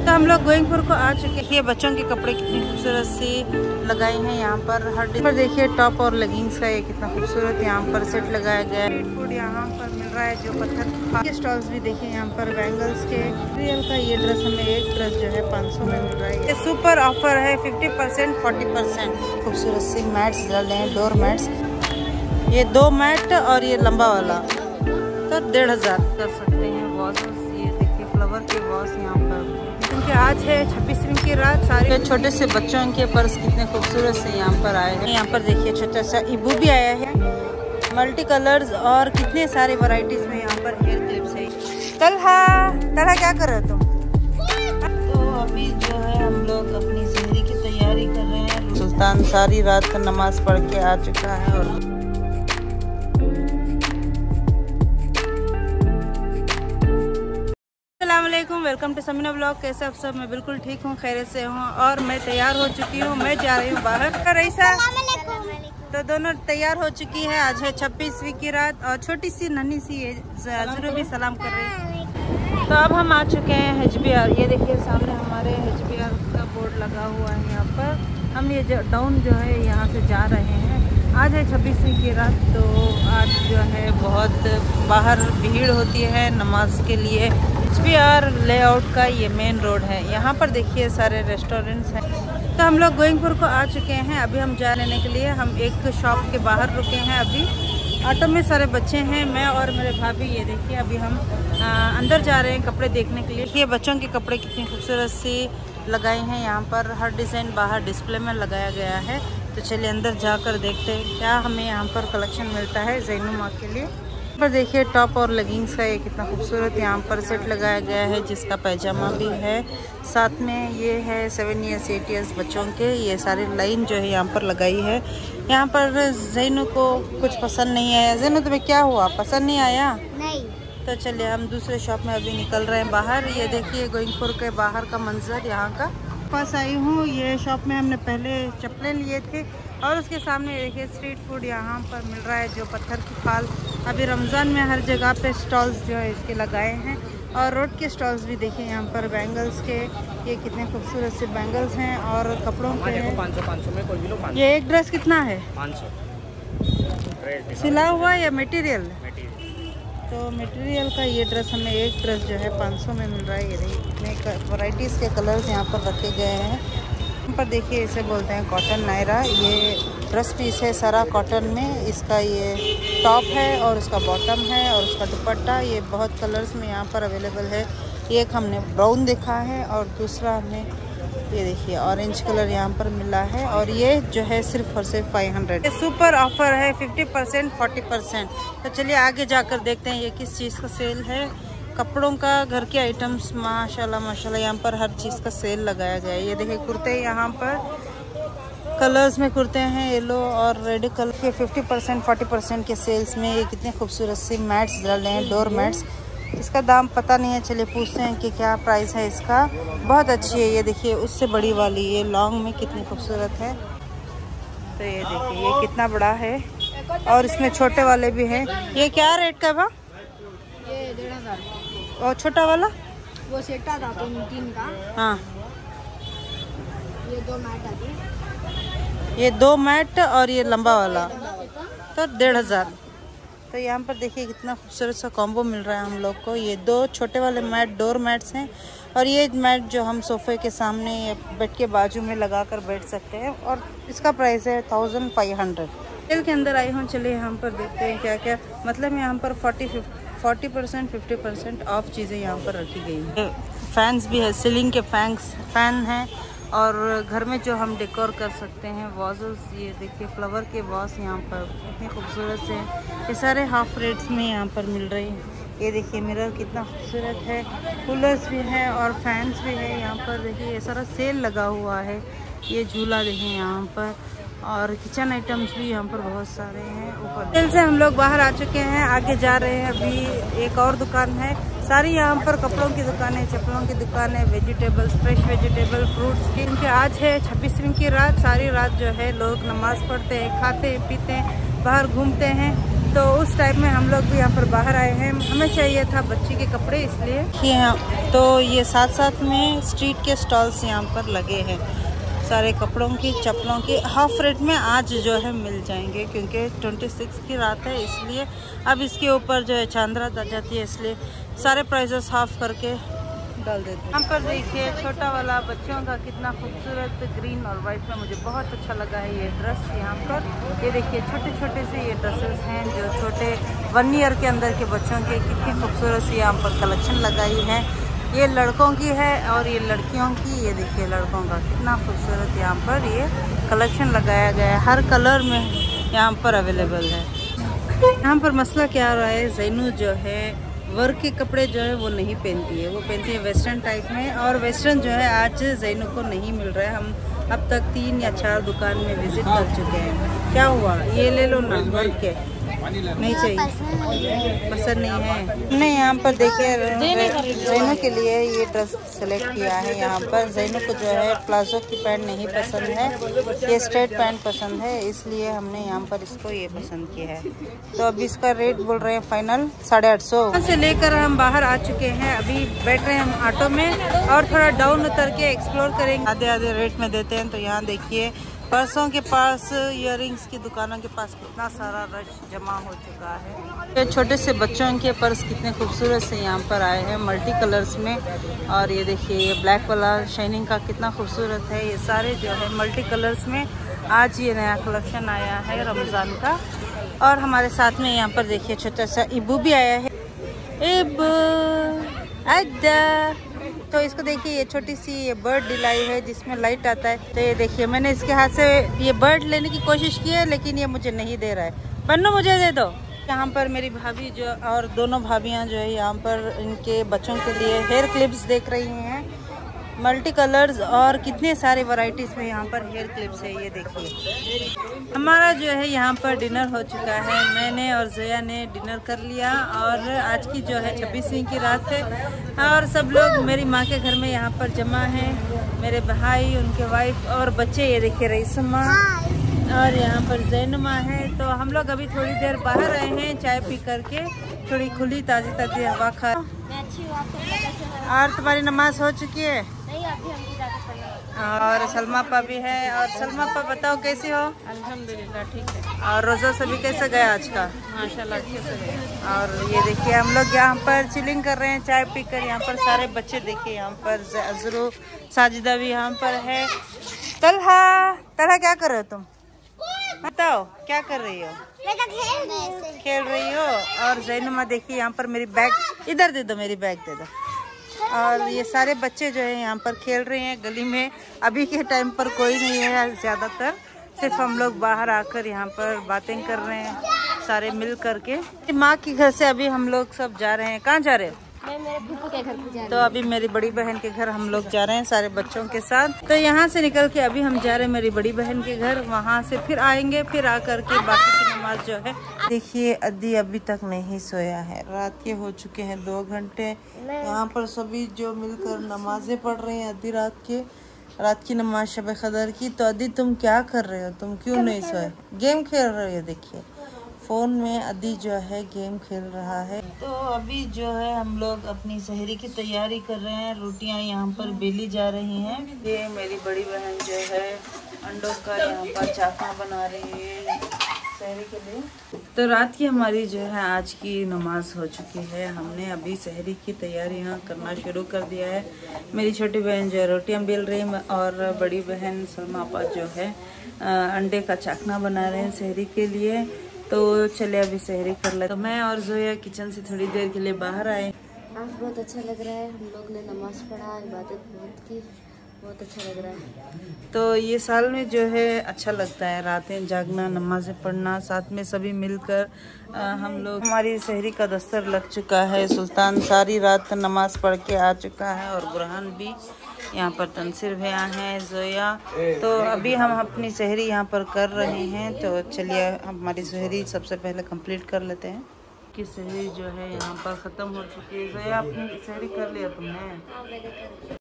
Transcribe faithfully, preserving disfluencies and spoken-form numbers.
तो हम लोग गोइंगपुर को आ चुके हैं। ये बच्चों के कपड़े कितनी खूबसूरत सी लगाए हैं यहाँ पर। हर पर देखिए टॉप और लेगिंग्स का ये कितना खूबसूरत यहाँ पर सेट लगाया गया है। स्ट्रीट फूड यहाँ पर मिल रहा है जो पत्थर के स्टॉल्स भी देखिए यहाँ पर बैंगल्स के रियल का। ये ड्रेस हमें एक ड्रेस जो है पाँच सौ में मिल रहा है। ये सुपर ऑफर है फिफ्टी परसेंट फोर्टी परसेंट। खूबसूरत सी मैट्स डाले हैं, डोर मैट्स। ये दो मैट और ये लंबा वाला तो डेढ़ हजार कर सकते हैं। वॉशेस ये देखिए फ्लावर के वॉश यहाँ पर, क्योंकि आज है छब्बीसवीं की रात। सारे छोटे से बच्चों के पर्स कितने खूबसूरत से यहाँ पर आए हैं। यहाँ पर देखिए छोटा सा इबू भी आया है, मल्टी कलर्स और कितने सारे वैरायटीज में यहाँ पर हेयर क्लिप्स है। तलहा तलहा क्या कर रहे हो तुम? तो अभी जो है हम लोग अपनी जिंदगी की तैयारी कर रहे हैं। सुल्तान सारी रात नमाज पढ़ के आ चुका है। और वेलकम टू समीना ब्लॉग। कैसे आप सब? मैं बिल्कुल ठीक हूँ, खैरियत से हूँ और मैं तैयार हो चुकी हूँ। मैं जा रही हूँ बाहर। रईसा तो दोनों तैयार हो चुकी है। आज है छब्बीसवीं की रात और छोटी सी नन्ही सी जरूर भी सलाम कर रही है। तो अब हम आ चुके हैं एच बी आर। ये देखिए सामने हमारे एच बी आर का बोर्ड लगा हुआ है यहाँ पर। हम ये जो डाउन जो है यहाँ से जा रहे हैं। आज है छब्बीसवीं की रात, तो आज जो है बहुत बाहर भीड़ होती है नमाज के लिए। एच बी आर लेआउट का ये मेन रोड है। यहाँ पर देखिए सारे रेस्टोरेंट्स हैं। तो हम लोग गोइंगपुर को आ चुके हैं। अभी हम जा लेने के लिए हम एक शॉप के बाहर रुके हैं। अभी ऑटो में सारे बच्चे हैं, मैं और मेरे भाभी। ये देखिए अभी हम आ, अंदर जा रहे हैं कपड़े देखने के लिए। ये बच्चों के कपड़े कितनी खूबसूरत सी लगाए हैं यहाँ पर। हर डिज़ाइन बाहर डिस्प्ले में लगाया गया है। तो चलिए अंदर जाकर देखते हैं क्या हमें यहाँ पर कलेक्शन मिलता है ज़ैनू माँ के लिए। पर देखिए टॉप और लेगिंग्स का ये कितना खूबसूरत यहाँ पर सेट लगाया गया है, जिसका पैजामा भी है साथ में। ये है सेवन ईयर्स एट ईयर्स बच्चों के। ये सारी लाइन जो है यहाँ पर लगाई है। यहाँ पर ज़ैनू को कुछ पसंद नहीं आया। ज़ैनू तुम्हें क्या हुआ, पसंद नहीं आया? नहीं। तो चलिए हम दूसरे शॉप में अभी निकल रहे हैं बाहर। ये देखिए गोइंगपुर के बाहर का मंजर यहाँ का। पास आई हूँ ये शॉप में हमने पहले चप्पलें लिए थे और उसके सामने देखिए स्ट्रीट फूड यहाँ पर मिल रहा है जो पत्थर की खाल। अभी रमज़ान में हर जगह पे स्टॉल्स जो है इसके लगाए हैं। और रोड के स्टॉल्स भी देखिए यहाँ पर बैंगल्स के। ये कितने खूबसूरत से बैंगल्स हैं और कपड़ों के हैं। पाँच सौ पाँच सौ में कोई भी लो। ये एक ड्रेस कितना है? पाँच सौ। सिला हुआ या मटेरियल? तो मटेरियल का ये ड्रेस हमें एक ड्रेस जो है पाँच सौ में मिल रहा है। ये देखिए वैरायटीज़ के कलर्स यहाँ पर रखे गए हैं। यहाँ पर देखिए इसे बोलते हैं कॉटन नायरा। ये ड्रेस पीस है सारा कॉटन में। इसका ये टॉप है और उसका बॉटम है और उसका दुपट्टा। ये बहुत कलर्स में यहाँ पर अवेलेबल है। एक हमने ब्राउन देखा है और दूसरा हमें ये देखिए ऑरेंज कलर यहाँ पर मिला है। और ये जो है सिर्फ और सिर्फ फाइव हंड्रेड। ये सुपर ऑफर है फिफ्टी परसेंट फोर्टी परसेंट। तो चलिए आगे जाकर देखते हैं ये किस चीज़ का सेल है। कपड़ों का, घर के आइटम्स, माशाल्लाह माशाल्लाह यहाँ पर हर चीज़ का सेल लगाया गया है। ये देखिए कुर्ते यहाँ पर कलर्स में कुर्ते हैं, येलो और रेड कलर के। फिफ्टी परसेंट फोर्टी परसेंट के सेल्स में ये कितने खूबसूरत सी मैट्स डाले हैं, डोर मैट्स। इसका दाम पता नहीं है, चलिए पूछते हैं कि क्या प्राइस है इसका। बहुत अच्छी है। ये देखिए उससे बड़ी वाली ये लॉन्ग में कितनी खूबसूरत है। तो ये देखिए ये कितना बड़ा है और इसमें छोटे वाले भी हैं। ये क्या रेट का बा? ये डेढ़ हजार। और छोटा वाला वो सेटा था तो तीन का। हाँ ये दो मैट आती। ये दो मैट और ये लंबा वाला तो डेढ़ हजार। तो यहाँ पर देखिए कितना खूबसूरत सा कॉम्बो मिल रहा है हम लोग को। ये दो छोटे वाले मैट डोर मैट्स हैं और ये मैट जो हम सोफे के सामने या बेड के बाजू में लगा कर बैठ सकते हैं। और इसका प्राइस है थाउजेंड फाइव हंड्रेड। सेल के अंदर आई हूँ, चलिए यहाँ पर देखते हैं क्या क्या मतलब यहाँ पर forty forty percent fifty percent off चीज़ें यहाँ पर रखी गई हैं। फैंस भी है, सीलिंग के फैंस फैन हैं और घर में जो हम डेकोर कर सकते हैं वॉजेस। ये देखिए फ्लावर के वॉज यहाँ पर कितने खूबसूरत से हैं। ये सारे हाफ रेट्स में यहाँ पर मिल रही हैं। ये देखिए मिरर कितना खूबसूरत है। कूलर्स भी हैं और फैंस भी है यहाँ पर। देखिए ये सारा सेल लगा हुआ है। ये झूला देखिए यहाँ पर और किचन आइटम्स भी यहाँ पर बहुत सारे हैं। ऊपर सेल से हम लोग बाहर आ चुके हैं, आगे जा रहे हैं। अभी एक और दुकान है, सारी यहाँ पर कपड़ों की दुकानें, चप्पलों की दुकानें, वेजिटेबल्स, फ्रेश वेजिटेबल, फ्रूट्स की। क्योंकि आज है छब्बीसवीं की रात। सारी रात जो है लोग नमाज पढ़ते हैं, खाते हैं, पीते हैं, बाहर घूमते हैं। तो उस टाइम में हम लोग भी यहाँ पर बाहर आए हैं। हमें चाहिए था बच्ची के कपड़े, इसलिए यहाँ तो ये साथ साथ में स्ट्रीट के स्टॉल्स यहाँ पर लगे हैं। सारे कपड़ों की, चप्पलों की हाफ रेट में आज जो है मिल जाएंगे, क्योंकि छब्बीस की रात है, इसलिए अब इसके ऊपर जो है चांदरात आ जाती है, इसलिए सारे प्राइजेस हाफ करके डाल देते हैं। यहाँ पर देखिए छोटा वाला बच्चों का कितना खूबसूरत ग्रीन और वाइट में मुझे बहुत अच्छा लगा है ये ड्रेस। यहाँ पर ये देखिए छोटे छोटे से ये ड्रेसेस हैं जो छोटे वन ईयर के अंदर के बच्चों के, कितनी खूबसूरत सी यहाँ पर कलेक्शन लगाई है। ये लड़कों की है और ये लड़कियों की। ये देखिए लड़कों का कितना खूबसूरत यहाँ पर ये कलेक्शन लगाया गया है, हर कलर में यहाँ पर अवेलेबल है। यहाँ पर मसला क्या आ रहा है, जैनू जो है वर्क के कपड़े जो है वो नहीं पहनती है, वो पहनती है वेस्टर्न टाइप में, और वेस्टर्न जो है आज जैनू को नहीं मिल रहा है। हम अब तक तीन या चार दुकान में विजिट कर चुके हैं। क्या हुआ, ये ले लो ना, वर्क के नहीं चाहिए, पसंद नहीं है। नहीं, यहाँ पर देखिए जैनू के लिए ये ड्रेस सेलेक्ट किया है। यहाँ पर जैनू को जो है प्लाजो की पैंट नहीं पसंद है, ये स्ट्रेट पैंट पसंद है, इसलिए हमने यहाँ पर इसको ये पसंद किया है। तो अभी इसका रेट बोल रहे हैं फाइनल साढ़े आठ सौ से लेकर हम बाहर आ चुके हैं। अभी बैठ रहे हैं हम ऑटो में और थोड़ा डाउन उतर के एक्सप्लोर करेंगे। आधे आधे रेट में देते हैं। तो यहाँ देखिए पर्सों के पास, इयररिंग्स की दुकानों के पास कितना सारा रश जमा हो चुका है। ये छोटे से बच्चों के पर्स कितने खूबसूरत से यहाँ पर आए हैं मल्टी कलर्स में। और ये देखिए ये ब्लैक वाला शाइनिंग का कितना खूबसूरत है। ये सारे जो है मल्टी कलर्स में आज ये नया कलेक्शन आया है रमज़ान का। और हमारे साथ में यहाँ पर देखिए छोटा सा इबू भी आया है। इबू आजा, तो इसको देखिए ये छोटी सी ये बर्ड दिलाई है जिसमें लाइट आता है। तो ये देखिए मैंने इसके हाथ से ये बर्ड लेने की कोशिश की है, लेकिन ये मुझे नहीं दे रहा है। बन्नू मुझे दे दो। यहाँ पर मेरी भाभी जो और दोनों भाभियाँ जो है यहाँ पर इनके बच्चों के लिए हेयर क्लिप्स देख रही हैं, मल्टी कलर्स और कितने सारे वैरायटीज में यहाँ पर हेयर क्लिप्स है। ये देखिए हमारा जो है यहाँ पर डिनर हो चुका है। मैंने और जया ने डिनर कर लिया और आज की जो है छब्बीसवीं की रात है और सब लोग मेरी माँ के घर में यहाँ पर जमा हैं। मेरे भाई, उनके वाइफ और बच्चे। ये देखिए रईसम्मा और यहाँ पर जैनुमा है। तो हम लोग अभी थोड़ी देर बाहर आए हैं चाय पी करके, थोड़ी खुली ताज़ी ताज़ी हवा खा। और तुम्हारी नमाज हो चुकी है? और सलमा पा भी है। और सलमा पा बताओ कैसी हो? अल्हम्दुलिल्लाह ठीक है। और रोज़ा सभी कैसे गया आज का? माशाल्लाह अच्छे से गया। और ये देखिए हम लोग यहाँ पर चिलिंग कर रहे हैं चाय पीकर। यहाँ पर सारे बच्चे देखिए, यहाँ पर अजरू, साजिदा भी यहाँ पर है। तलहा, तलहा क्या कर रहे हो तुम? बताओ क्या कर रही हो? मैं तो खेल रही हूँ। खेल रही हो। और जैनुमा देखिए यहाँ पर मेरी बैग, इधर दे दो, मेरी बैग दे दो। और ये सारे बच्चे जो है यहाँ पर खेल रहे हैं गली में। अभी के टाइम पर कोई नहीं है, ज़्यादातर सिर्फ हम लोग बाहर आकर यहाँ पर बातें कर रहे हैं सारे मिल करके। माँ के घर से अभी हम लोग सब जा रहे हैं। कहाँ जा रहे हो? मैं मेरे फूफू के घर पे जा रही तो अभी मेरी बड़ी बहन के घर हम लोग जा रहे हैं सारे बच्चों के साथ। तो यहाँ से निकल के अभी हम जा रहे हैं मेरी बड़ी बहन के घर, वहाँ से फिर आएंगे, फिर आकर के बाकी की नमाज जो है। देखिए अद्दी अभी तक नहीं सोया है, रात के हो चुके हैं दो घंटे। यहाँ पर सभी जो मिलकर नमाजें पढ़ रहे हैं अद्दी रात के, रात की नमाज शब कदर की। तो अद्दी तुम क्या कर रहे हो? तुम क्यों नहीं सोए? गेम खेल रहे हो। देखिए फ़ोन में अद्दी जो है गेम खेल रहा है। तो अभी जो है हम लोग अपनी सहरी की तैयारी कर रहे हैं। रोटियां यहाँ पर बेली जा रही हैं। ये मेरी बड़ी बहन जो है अंडों का यहाँ पर चाकना बना रही है सहरी के लिए। तो रात की हमारी जो है आज की नमाज हो चुकी है। हमने अभी सहरी की तैयारी यहाँ करना शुरू कर दिया है। मेरी छोटी बहन जो है रोटियाँ बेल रही है और बड़ी बहन सलमा आपा जो है अंडे का चाकना बना रहे हैं सहरी के लिए। तो चले अभी सहरी कर ले। तो मैं और जोया किचन से थोड़ी देर के लिए बाहर आए। आज बहुत अच्छा लग रहा है। हम लोग ने नमाज पढ़ा, इबादत बहुत की, बहुत अच्छा लग रहा है। तो ये साल में जो है अच्छा लगता है, रातें जागना, नमाज़ें पढ़ना, साथ में सभी मिलकर आ, हम लोग। हमारी सहरी का दस्तर लग चुका है। सुल्तान सारी रात नमाज पढ़ के आ चुका है और बुरहान भी यहाँ पर, तनसीर भैया हैं, जोया। तो अभी हम अपनी सहरी यहाँ पर कर रहे हैं। तो चलिए हमारी सहरी सबसे पहले कंप्लीट कर लेते हैं। कि सहरी जो है यहाँ पर ख़त्म हो चुकी है। जोया अपनी सहरी कर लिया तुमने?